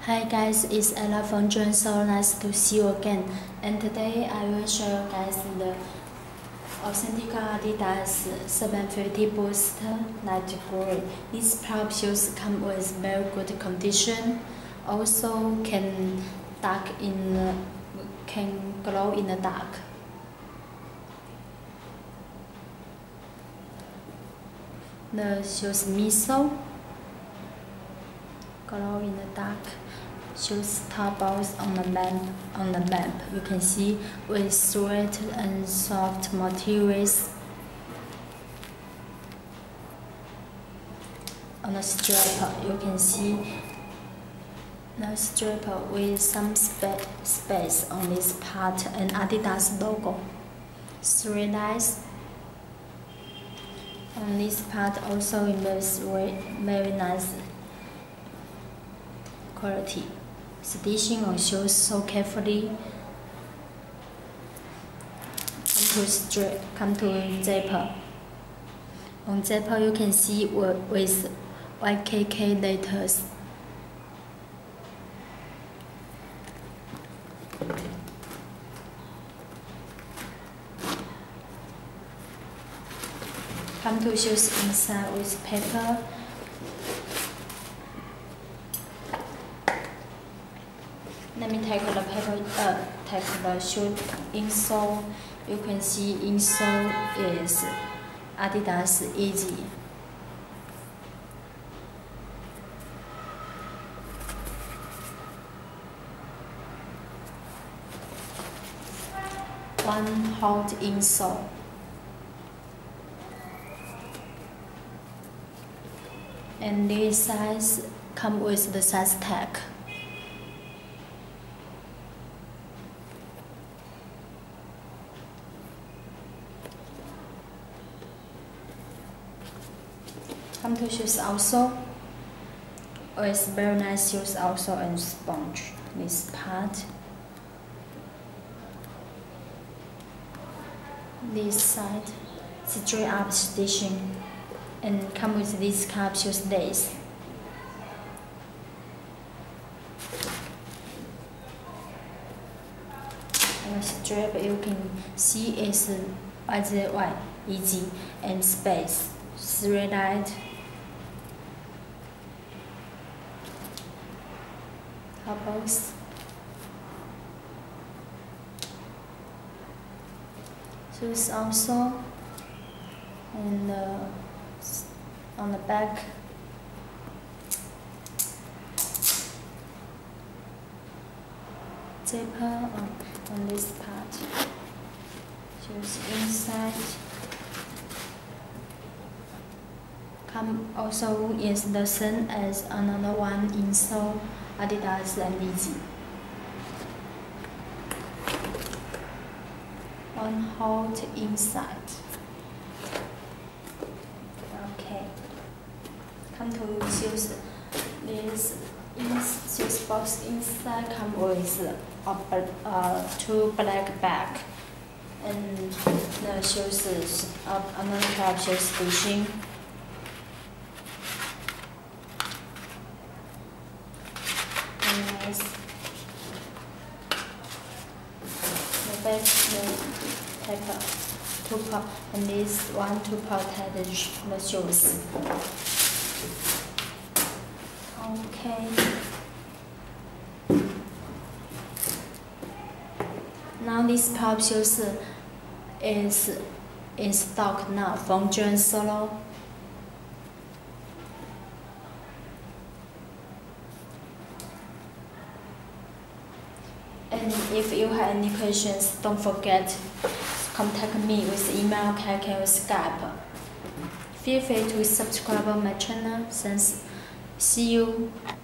Hi guys, it's Ella from John. So nice to see you again. And today I will show you guys the authentic Adidas 750 Boost Light Gray. These pair of shoes come with very good condition. Also can glow in the dark. The shoes midsole, glow in the dark. Shoes top on the map. You can see with straight and soft materials. On the strap, you can see the strap with some space on this part and Adidas logo. 3 lines on this part also is very nice quality. Stitching on shoes so carefully. Come to zipper. On zipper you can see with YKK letters. Come to shoes inside with paper. Let me take the paper. Take the shoe insole. You can see insole is Adidas Easy. One hot insole. And this size come with the size tag. Come to shoes also. It's very nice shoes also and sponge. This part. This side, straight up stitching. And come with this capsule lace. And the strap you can see is YZY easy and space. 3 light. Box. Shoes also, and on the back, zipper on this part. Shoes inside. Come also is the same as another one insole. Adidas and Easy. One hole inside. Okay. Come to shoes. This shoes box inside come with 2 black bag, and the shoes is another pair of shoes stitching. Nice. The back paper, 2 part, and this one to protect the shoes. Okay. Now this pair of shoes is in stock now from John Solo. And if you have any questions, don't forget contact me with email, KK, or Skype. Feel free to subscribe on my channel. Thanks. See you.